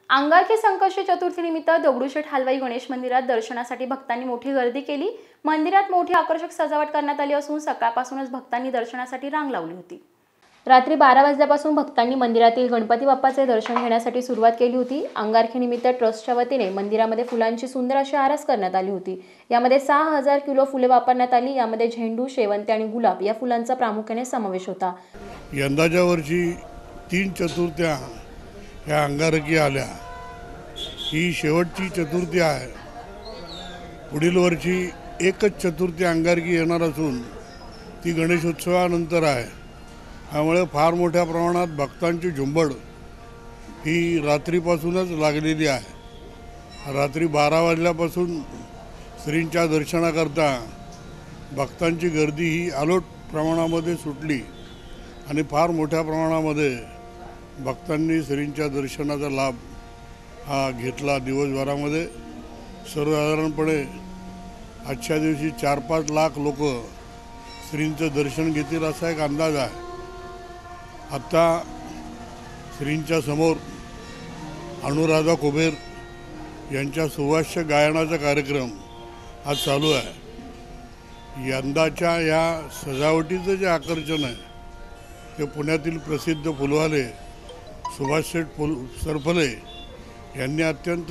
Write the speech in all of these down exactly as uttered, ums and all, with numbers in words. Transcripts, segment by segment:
अंगारकी संकष्टी चतुर्थीनिमित्त दगडूशेठ हलवाई गणेश मंदिरात दर्शनासाठी भक्तांनी मोठी गर्दी केली। मंदिरात मोठी आकर्षक सजावट करण्यात आली असून सकाळपासूनच भक्तांनी दर्शनासाठी रांग लावली होती। रात्री बारा वाजल्यापासून भक्तांनी मंदिरातील गणपती बाप्पाचे दर्शन घेण्यासाठी सुरुवात केली होती। अंगारकीनिमित्त ट्रस्टच्या वतीने मंदिरामध्ये फुलांची सुंदर अशी आरास करण्यात आली होती। यामध्ये सहा हजार किलो फुले वापरण्यात आली। यामध्ये झेंडू, शेवंती आणि गुलाब या फुलांचा प्रामुख्याने समावेश होता। यंदाच्या वर्षी तीन चतुर्थ्या या अंगारकी आल्या। ही शेवटची चतुर्थी आहे। पुढील वर्षी एकच चतुर्थी अंगारकी येणार असून ती गणेशोत्सवानंतर आहे। त्यामुळे फार मोठ्या प्रमाणात भक्तांची झुंबड ही रात्रीपासूनच लागलेली आहे। रात्री बारा वाजल्यापासून श्रींच्या दर्शनाकरता भक्तांची गर्दी ही अलोट प्रमाणामध्ये सुटली आणि फार मोठ्या प्रमाणामध्ये भक्तांनी श्रींच्या दर्शनाचा लाभ हा घेतला। दिवसभरामध्ये सर्वसाधारणपणे आजच्या दिवशी चार पाच लाख लोक श्रींचं दर्शन घेतील असा एक अंदाज आहे। आता श्रींच्या समोर अनुराधा कुबेर यांच्या सुवास्य गायनाचा कार्यक्रम आज चालू आहे। यंदाच्या या सजावटीचं जे आकर्षण आहे ते पुण्यातील प्रसिद्ध फुलवाले सुभाषशेठ फुल सरफले यांनी अत्यंत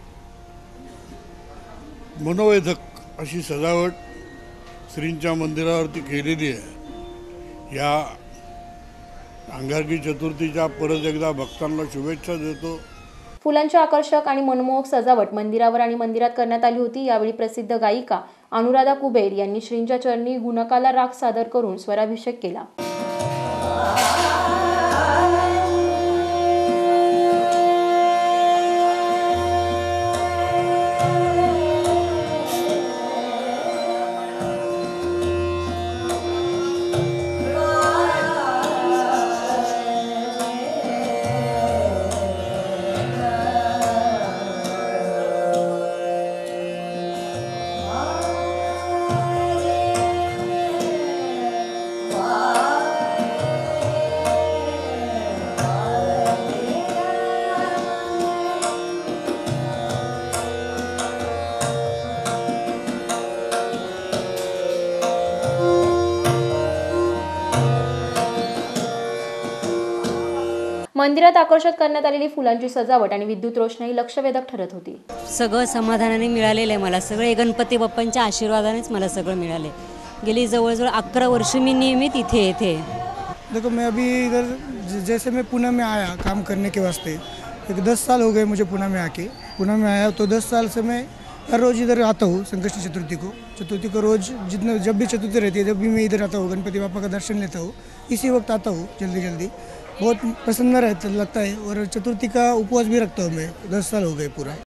मनोवेधक अशी सजावट श्रींच्या मंदिरावरती केलेली आहे। या अंगारकी चतुर्थीच्या परत एकदा भक्तांना शुभेच्छा देतो। फुलांची आकर्षक आणि मनमोहक सजावट मंदिरावर आणि मंदिरात करण्यात आली होती। यावेळी प्रसिद्ध गायिका अनुराधा कुबेर यांनी श्रींच्या चरणी गुणकाला राग सादर करून स्वराभिषेक केला। मंदिरात आकर्षित करण्यात आलेली फुलांची सजावट आणि विद्युत रोषणाई लक्षवेधक ठरत होती। सगळं समाधानाने मिळालेलं आहे मला। सगळे गणपती बाप्पांच्या आशीर्वादानेच मला सगळं मिळाले। गेली जवळजवळ अकरा वर्ष मी नियमित इथे येते। देखो मैं अभी इधर जैसे मैं पुणे में आया काम करने के वास्ते, एक दस साल हो गए मुझे पुणे में आके। पुणे में आया तो दस साल से मैं हर रोज़ इधर आता हूँ। संकष्टी चतुर्थी को चतुर्थी को रोज़ जितना जब भी चतुर्थी रहती है जब भी मैं इधर आता हूँ गणपति बापा का दर्शन लेता हूँ। इसी वक्त आता हूँ जल्दी जल्दी। बहुत प्रसन्न रहता लगता है और चतुर्थी का उपवास भी रखता हूँ मैं। दस साल हो गए पूरा।